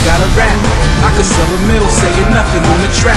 gotta rap. I could sell a mill saying nothing on the track.